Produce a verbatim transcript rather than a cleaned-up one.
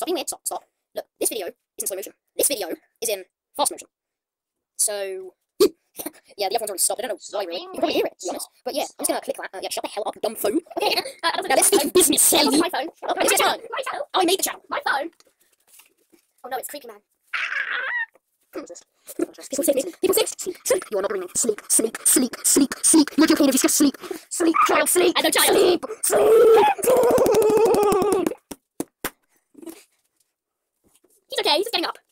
Stop being weird. Stop. Stop. Look, this video is in slow motion. This video is in fast motion. So, yeah, the other one's already stopped. I don't know why, really. You can probably hear it, to be honest. But yeah, I'm just gonna click that. Uh, yeah, shut the hell up, dumb phone. Okay, uh, now let's speak business, Sally. My phone. Oh, This is your phone. My channel. I made the channel. My phone. Oh no, it's Creepy Man. What's this? People sleep, people sleep, sleep, sleep. You are not dreaming. Sleep, sleep, sleep, sleep, sleep. You are okay if you just sleep, sleep, child, sleep. I know, child. Sleep, sleep. He's okay, he's just getting up.